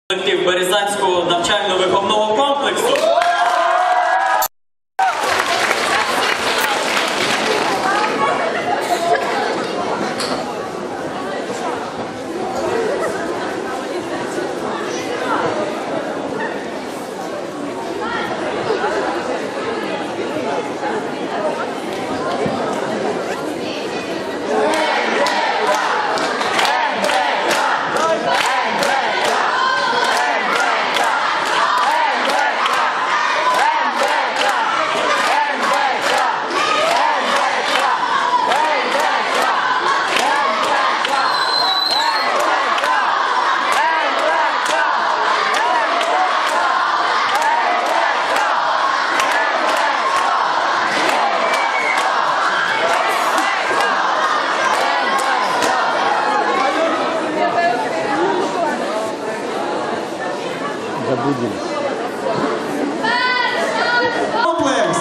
Колектив Березанського навчально-виховного комплексу. Забудем. Комплекс.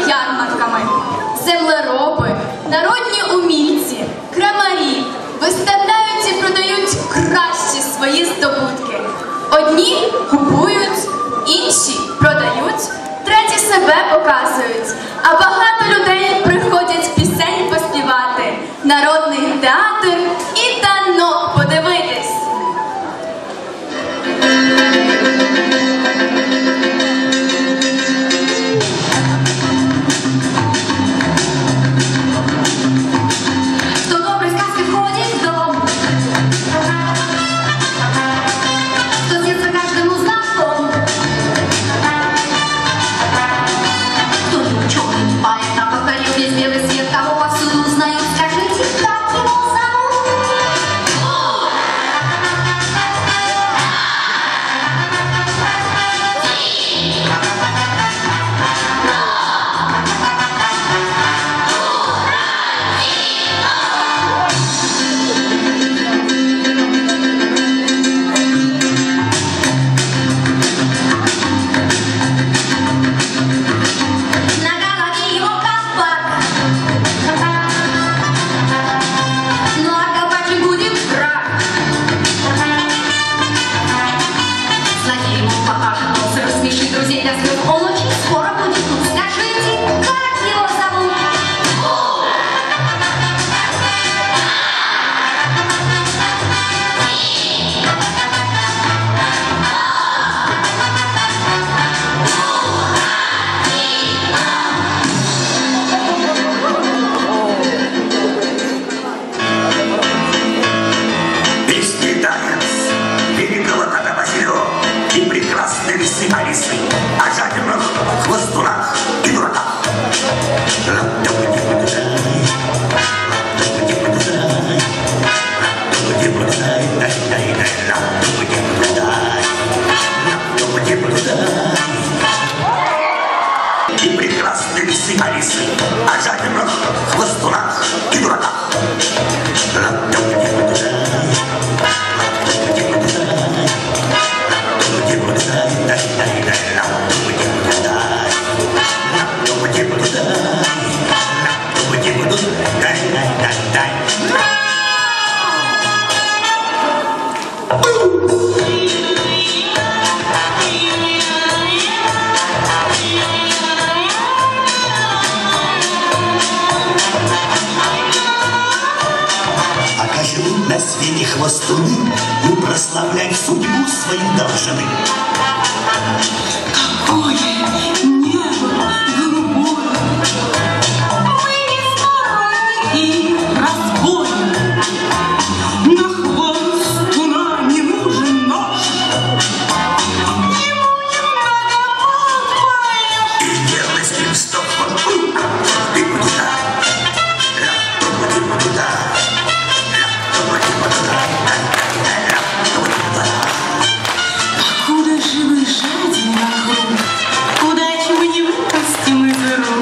ярмарками. Землероби, народні умільці, крамарі виставляють і продають кращі свої здобутки. Одні купують, інші продають, треті себе показують, а багато людей приходять пісень поспівати, народний театр і танок подивитись. На свете хвостуны и прославлять судьбу свою должны. Какое небо голубое! Мы не сторонники разбоя. На хвостуна не нужен нож. Ему немного подпоешь. И делай с ним стопом. Ты туда. Ты туда. Куда же вы жаден вокруг? Удачу мы не выпустим из рук.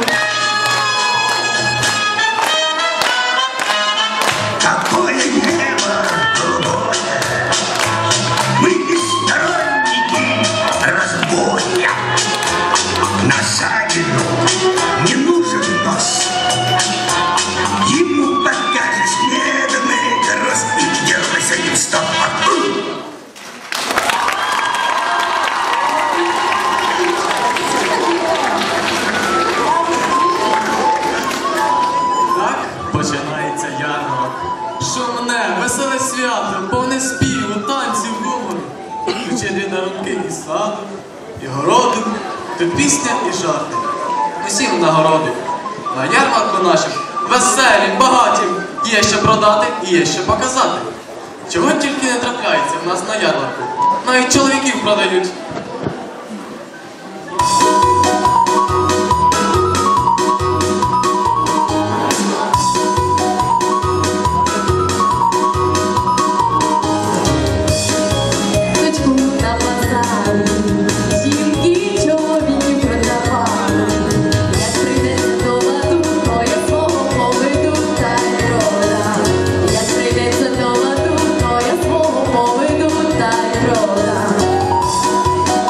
Какое небо голубое! Мы не сторонники разбоя. На жадину не нужен нос. Ему покажешь медный рост и делай с ним стопом. Починається ярмарок. Шумне, веселе свято, повне співу, танців, гумору. Включені народки і саду, і городу, то пісня і жарти. Усім нагороди. На ярмарку нашим веселі, багаті, є що продати і є що показати. Чого тільки не трапляється в нас на ярмарку. Навіть чоловіків продають. Поведу та й рода.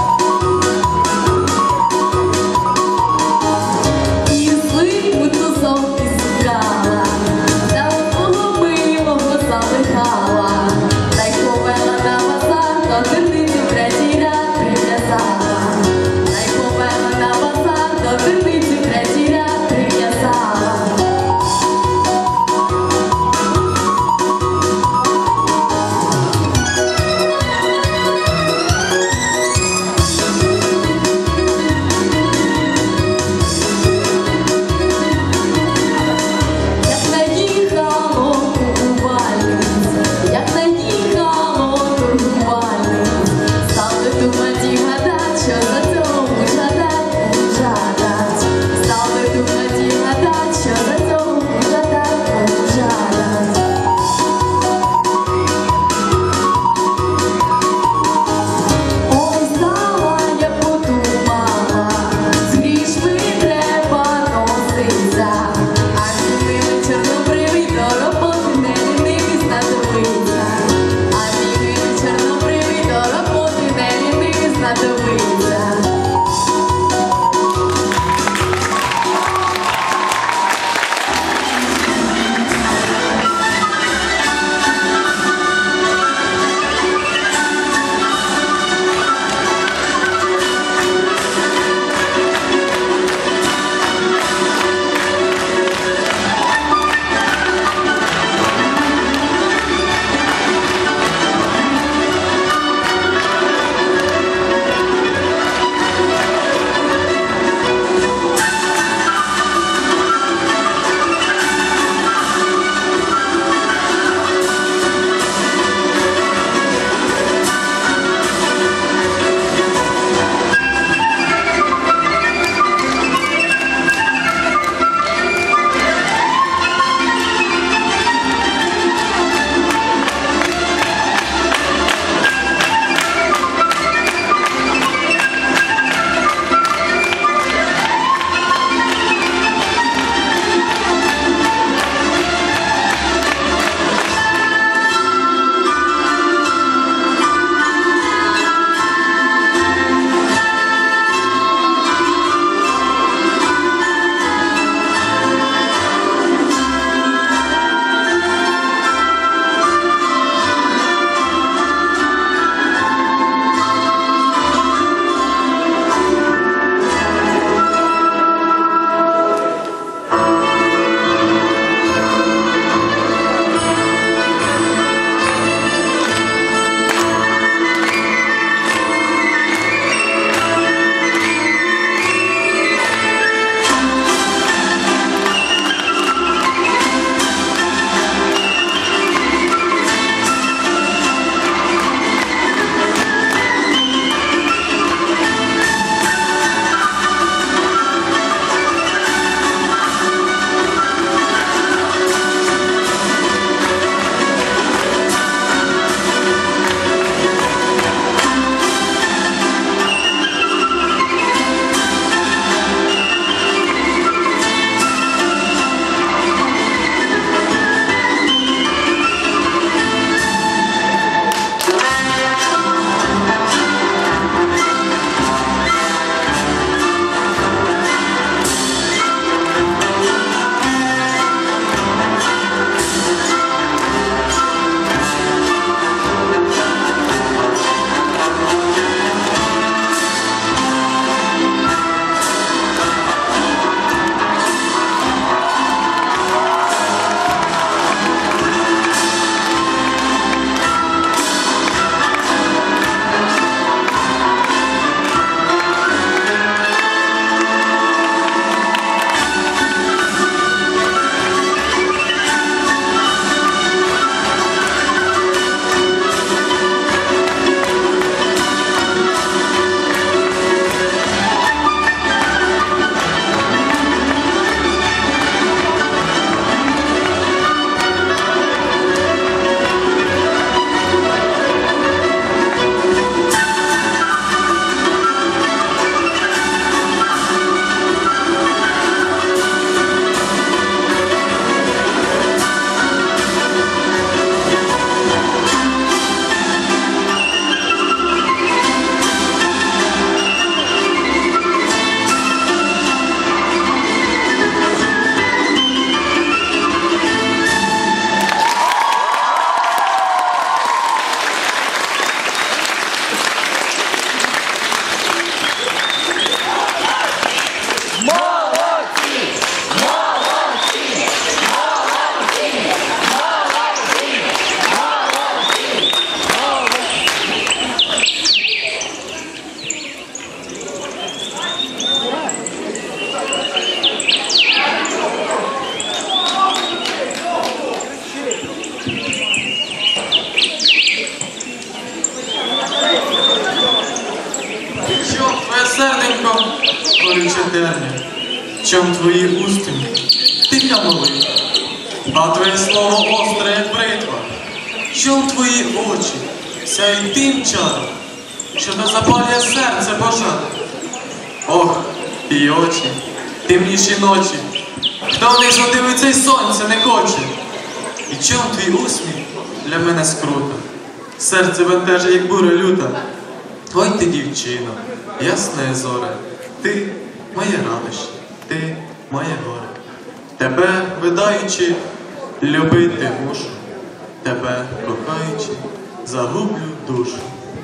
чем твої усти, тиха молитва, а твоє слово остре, як бритва. Чом твої очі сяють тим чаром, що запалює серце пожар. Ох, і очі, темніші ночі, хто в них задивиться й сонця не хоче. І чом твій усміх для мене скрута, серце бентежить, як буря люта. Ой ти, дівчино, ясне зоре, ти моє радощі, ти моє горе. Тебе, видаючи, любити мушу, тебе, кохаючи, загублю душу.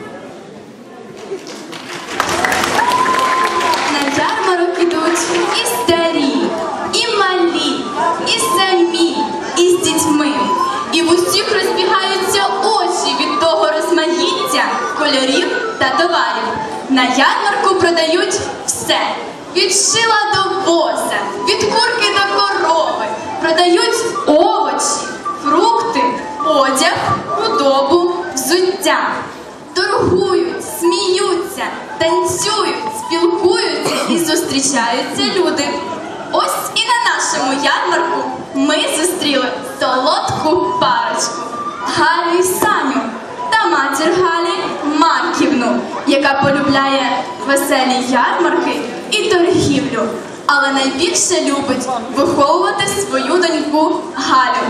На ярмарок ідуть і старі, і малі, і самі, і з дітьми. І в усіх розбігаються очі від того розмаїття кольорів та товарів. На ярмарку продають все. Від шила до воза, від курки до корови. Продають овочі, фрукти, одяг, худобу, взуття. Торгують, сміються, танцюють, спілкуються і зустрічаються люди. Ось і на нашому ярмарку ми зустріли солодку парочку Галю і Саню та матір Галі Марківну, яка полюбляє веселі ярмарки і торгівлю, але найбільше любить виховувати свою доньку Галю.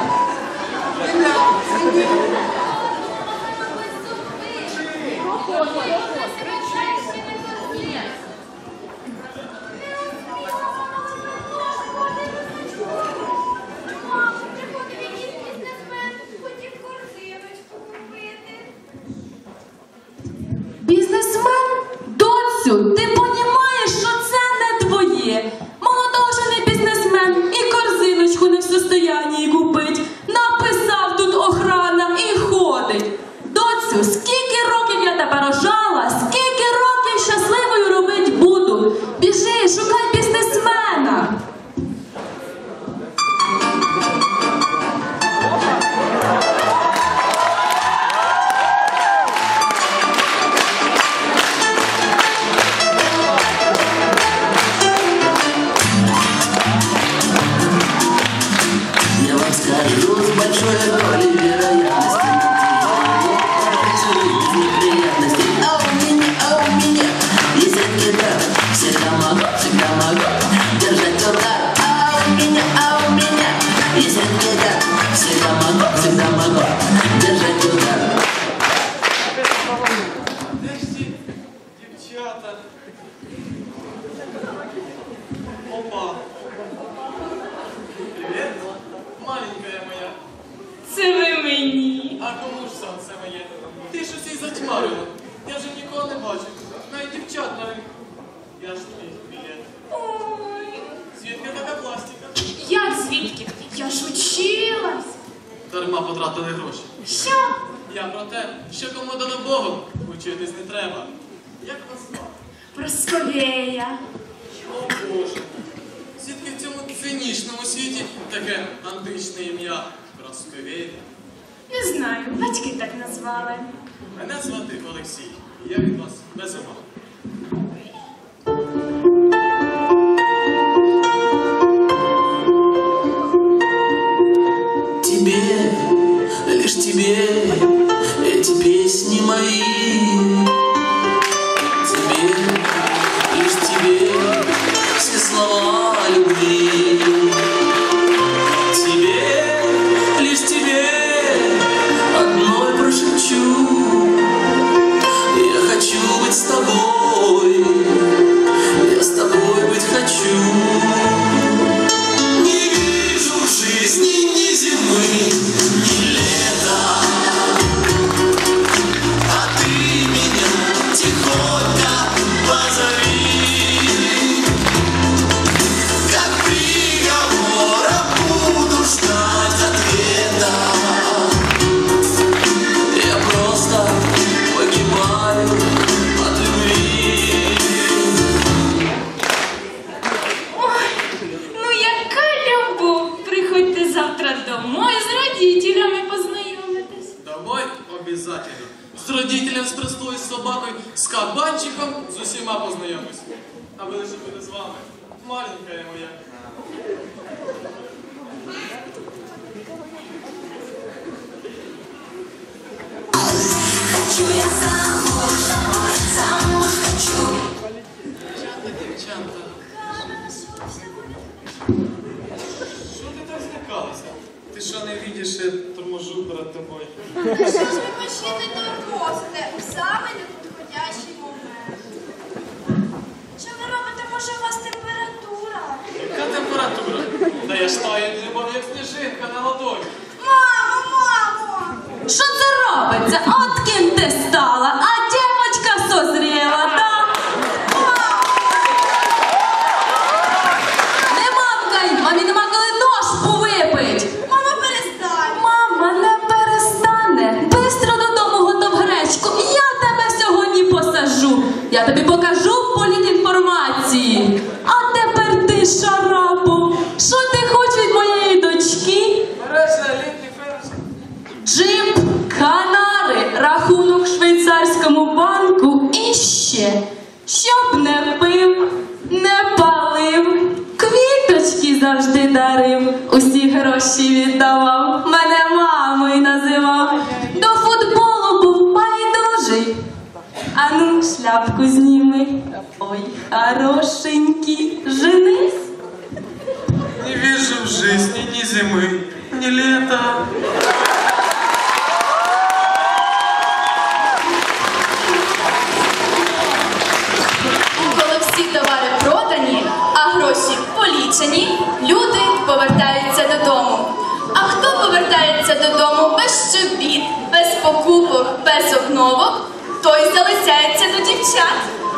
Бізнесмен? Доцю, ти понімаєш, що це не твоє? Молодого вже не бізнесмен і корзиночку не в состоянні купить. Написав тут охрана і ходить. Доцю, скільки років я тебе рожала, скільки років щасливою робить буду. Біжи, шукай бізнесмена. Я вам скажу с большой долей вероятности, неприятностей. А у меня есть гитара, всегда могу держать удар. А у меня есть гитара, всегда могу держать удар. Де ж ті дівчата? Опа. Привіт, маленькая моя. Це ви мені. А кому ж сам це моє? Ти ж усіх затьмарила. Я вже нікого не бачив. Навіть дівчат на ринку. Я ж твій білет. Ой, Звідки така пластика? як звідки? Я ж училась. Дарма потратили гроші. Що? Я про те, що кому дано Богом, учитись не треба. Як вас звати? Просковея. О Боже. Звідки в цьому цинічному світі таке античне ім'я Просковєя? Не знаю, батьки так назвали. Мене звати Олексій. І я від вас без ума. Тебе, лишь тебе, эти песни мои. Тебе, лишь тебе, все слова любви. Тебе, лишь тебе, одной прошепчу. Я хочу быть с тобой, я с тобой быть хочу. Не вижу в жизни ни зимы, ни лета, а ты меня тихонько позови. Как приговора буду ждать ответа. Я просто погибаю от любви. Ну яка любов! Приходьте завтра домой з родителями познайомитись. Домой обязательно. З родителем, з простою собакою, з кабанчиком, з усіма познайомусь. А ви лише буде з вами. Маленькая моя. тільки торможу перед тобою. Що ж ви почали тормозити у самий неподходящий момент? Що ви робите? Може, у вас температура? Яка температура? Та я ж таю від любові, як сніжинка на ладоні. Мамо! Що це робиться? От ким ти стала, а дівочка созріла, так? Не мамкай, мамі нема коли дошку випить. Мама, перестань! Мама не перестане. Бистро додому готов гречку. Я тебе сьогодні посажу. Я тобі покажу політінформації. А тепер ти, шарапу. Що ти хочеш від моєї дочки? Бережа, літній ферзь. Джип, Канари, рахунок в швейцарському банку і ще, щоб не пив, не палив, квіточки завжди дарив, усі гроші віддавав, мене мамою називав, до футболу був байдужий. Ану, шляпку зніми, ой, хорошенький, женись. Не вижу в жизни ни зимы, ни лета. Коли всі товари продані, а гроші полічені, люди повертаються додому. А хто повертається додому без чобіт, без покупок, без обновок, той залицяється до дівчат.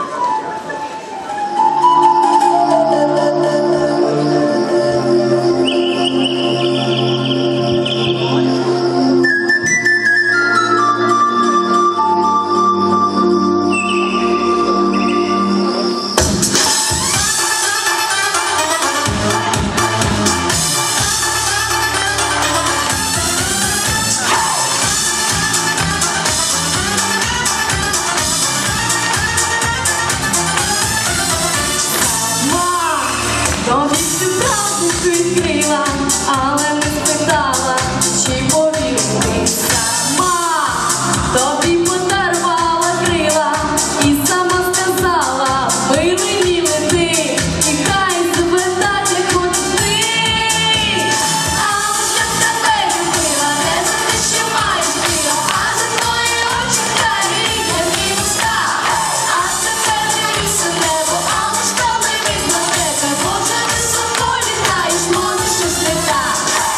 Тобі всю правду відкрила, але не спитала, чи повір ти сама. Тобі подарувала крила і сама сказала, милий мій лети, і хай звертати хоч ти. Але щоб тебе любила, не за те, що маєш крила, а за твої очі карі, ясні уста. А тепер дивлюся небо, а лаштовне видно тебе. Може, високо літаєш, може, щось не так.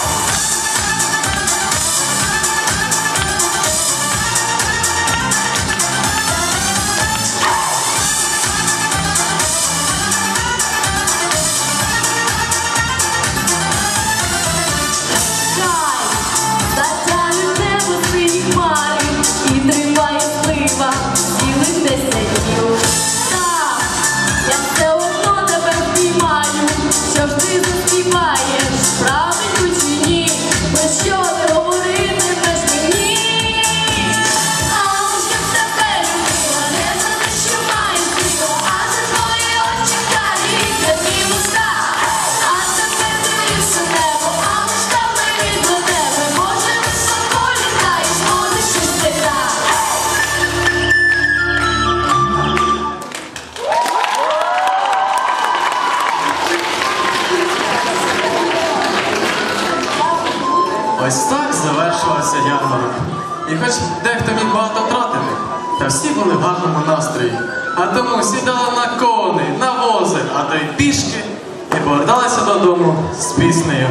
Затягне небо сині хмари і тримає слива цілих 10 днів. Так, я все одно тебе впіймаю, що ж ти заспіваєш, правильно чи ні? Про що ти говоритимеш мені? Але щоб тебе любила, не за те, що маєш крила, а за твої очі карі, ясні уста. А тепер дивлюся небо, а лаштовне видно тебе. Може, високо літаєш, може, щось не так. Ось так завершилася ярмарок. І хоч дехто міг багато втратити, та всі були в гарному настрої. А тому сідали на коней, на вози, а то й пішки, і поверталися додому з піснею.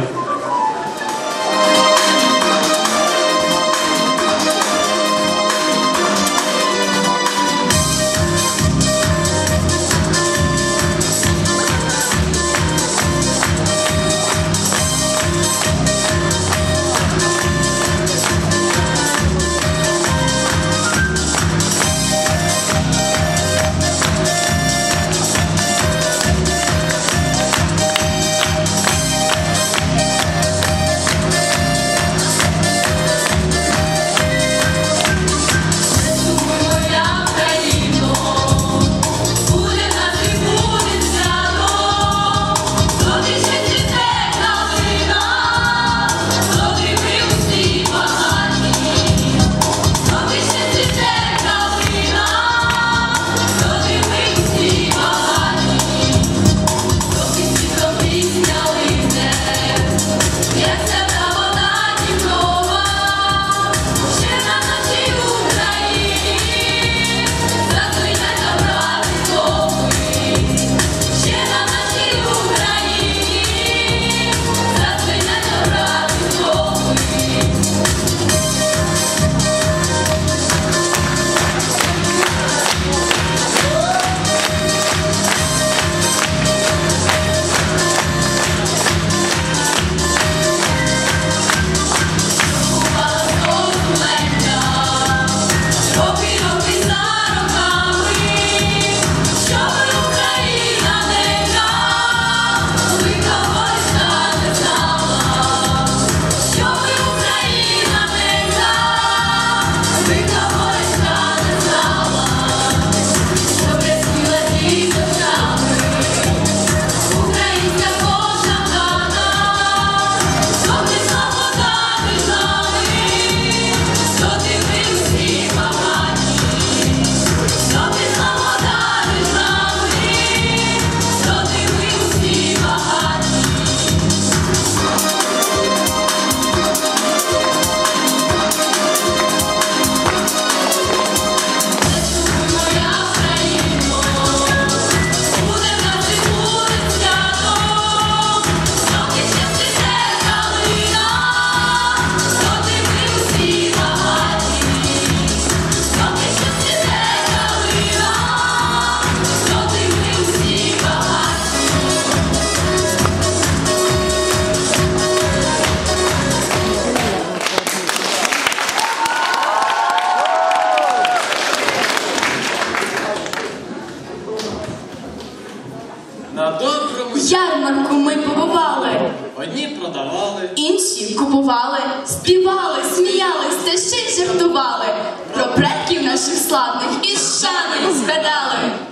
інші купували, співали, сміялись та ще й жартували. Про предків наших славних із шаною згадали.